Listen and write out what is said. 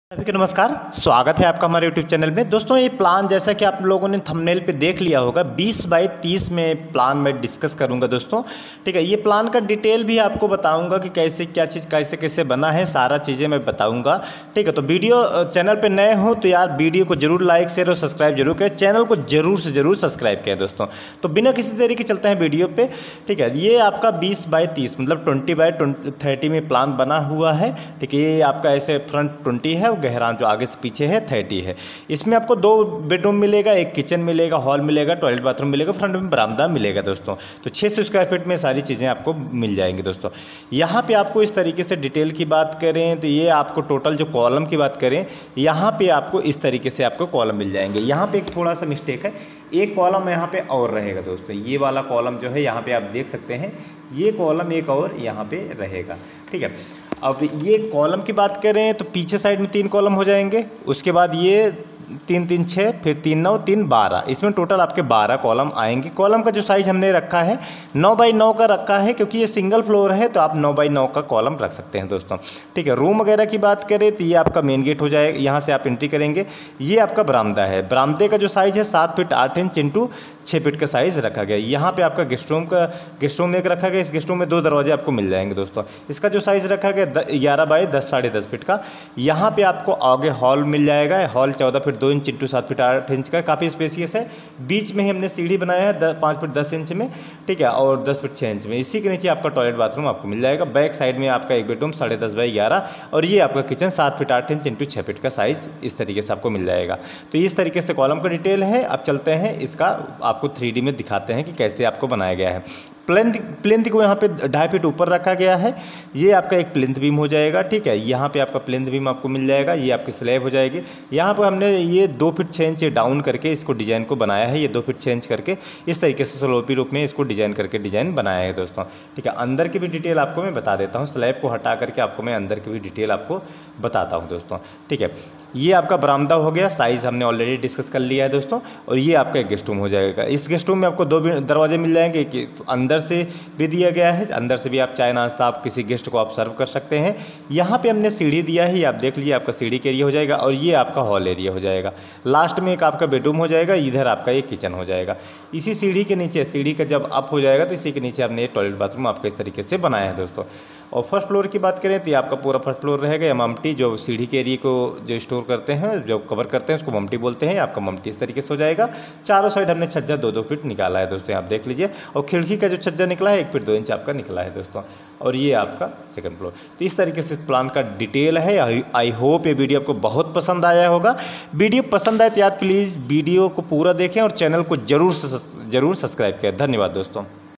सभी को नमस्कार, स्वागत है आपका हमारे YouTube चैनल में। दोस्तों ये प्लान जैसा कि आप लोगों ने थंबनेल पे देख लिया होगा 20 बाई 30 में प्लान मैं डिस्कस करूंगा दोस्तों। ठीक है, ये प्लान का डिटेल भी आपको बताऊंगा कि कैसे क्या चीज़ कैसे कैसे बना है, सारा चीज़ें मैं बताऊंगा। ठीक है, तो वीडियो चैनल पर नए हो तो यार वीडियो को जरूर लाइक शेयर और सब्सक्राइब जरूर करें, चैनल को जरूर से जरूर सब्सक्राइब करें दोस्तों। तो बिना किसी तरीके चलते हैं वीडियो पर। ठीक है, ये आपका 20 बाई 30 मतलब 20 बाई 30 में प्लान बना हुआ है। ठीक है, ये आपका ऐसे फ्रंट 20 है, गहराम जो आगे से पीछे है 30 है। इसमें आपको 2 बेडरूम मिलेगा, एक किचन मिलेगा, हॉल मिलेगा, टॉयलेट बाथरूम मिलेगा, फ्रंट में बरामदा मिलेगा दोस्तों। तो 600 स्क्वायर फीट में सारी चीज़ें आपको मिल जाएंगी दोस्तों। यहाँ पे आपको इस तरीके से डिटेल की बात करें तो ये आपको टोटल जो कॉलम की बात करें, यहाँ पे आपको इस तरीके से आपको कॉलम मिल जाएंगे। यहाँ पे एक थोड़ा सा मिस्टेक है, एक कॉलम यहाँ पे और रहेगा दोस्तों। ये वाला कॉलम जो है यहाँ पे आप देख सकते हैं, ये कॉलम एक और यहाँ पे रहेगा। ठीक है, अब ये कॉलम की बात करें तो पीछे साइड में 3 कॉलम हो जाएंगे, उसके बाद ये 3 3 6 फिर 3 9 3 12, इसमें टोटल आपके 12 कॉलम आएंगे। कॉलम का जो साइज़ हमने रखा है 9 बाई 9 का रखा है, क्योंकि ये सिंगल फ्लोर है तो आप 9 बाई 9 का कॉलम रख सकते हैं दोस्तों। ठीक है, रूम वगैरह की बात करें तो ये आपका मेन गेट हो जाएगा, यहाँ से आप एंट्री करेंगे। ये आपका बरामदा है, बरामदे का जो साइज़ है 7 फीट 8 इंच इंटू 6 फीट का साइज़ रखा गया। यहाँ पर आपका गेस्ट रूम एक रखा गया, इस गेस्ट रूम में 2 दरवाजे आपको मिल जाएंगे दोस्तों। इसका जो साइज़ रखा गया 11 बाई 10 साढ़े 10 फीट का। यहाँ पे आपको आगे हॉल मिल जाएगा, hall 14 feet 2 inch into 7 feet 8 inch का, काफ़ी स्पेसियस है। बीच में ही हमने सीढ़ी बनाया है 5 फीट 10 इंच में, ठीक है, और 10 फीट 6 इंच में। इसी के नीचे आपका टॉयलेट बाथरूम आपको मिल जाएगा। बैक साइड में आपका एक बेडरूम 10.5 बाई 11 और ये आपका kitchen 7 feet 8 inch into 6 feet का साइज़ इस तरीके से आपको मिल जाएगा। तो इस तरीके से कॉलम का डिटेल है। अब चलते हैं इसका आपको 3D में दिखाते हैं कि कैसे आपको बनाया गया है। प्लिंथ को यहाँ पे 2.5 फीट ऊपर रखा गया है। ये आपका एक प्लिंथ बीम हो जाएगा। ठीक है, यहाँ पे आपका प्लिंथ बीम आपको मिल जाएगा, ये आपकी स्लैब हो जाएगी। यहाँ पर हमने ये 2 फीट 6 इंच डाउन करके इसको डिज़ाइन को बनाया है। ये 2 फीट 6 इंच करके इस तरीके से स्लोपी रूप में इसको डिज़ाइन करके डिज़ाइन बनाया है दोस्तों। ठीक है, अंदर की भी डिटेल आपको मैं बता देता हूँ, स्लैब को हटा करके आपको मैं अंदर की भी डिटेल आपको बताता हूँ दोस्तों। ठीक है, ये आपका बरामदा हो गया, साइज़ हमने ऑलरेडी डिस्कस कर लिया है दोस्तों। और ये आपका एक गेस्ट रूम हो जाएगा। इस गेस्ट रूम में आपको 2 दरवाजे मिल जाएंगे, कि अंदर से भी दिया गया है, अंदर से भी आप चाय नाश्ता आप किसी गेस्ट को आप सर्व कर सकते हैं। यहाँ पे हमने सीढ़ी दिया है, ये आप देख लीजिए, आपका सीढ़ी का एरिया हो जाएगा और ये आपका हॉल एरिया हो जाएगा। लास्ट में एक आपका बेडरूम हो जाएगा, इधर आपका एक किचन हो जाएगा। इसी सीढ़ी के नीचे, सीढ़ी का जब अप हो जाएगा तो इसी के नीचे आपने टॉयलेट बाथरूम आपका इस तरीके से बनाया है दोस्तों। और फर्स्ट फ्लोर की बात करें तो ये आपका पूरा फर्स्ट फ्लोर रहेगा। या ममटी जो सीढ़ी के एरिया को जो स्टोर करते हैं, जो कवर करते हैं, उसको ममटी बोलते हैं। आपका ममटी इस तरीके से हो जाएगा। चारों साइड हमने छज्जा 2-2 फीट निकाला है दोस्तों, आप देख लीजिए। और खिड़की का जो छज्जा निकला है 1 फीट 2 इंच आपका निकला है दोस्तों। और ये आपका सेकंड फ्लोर। तो इस तरीके से प्लान का डिटेल है। आई होप ये वीडियो आपको बहुत पसंद आया होगा। वीडियो पसंद आए तो यार प्लीज़ वीडियो को पूरा देखें और चैनल को जरूर सब्सक्राइब करें। धन्यवाद दोस्तों।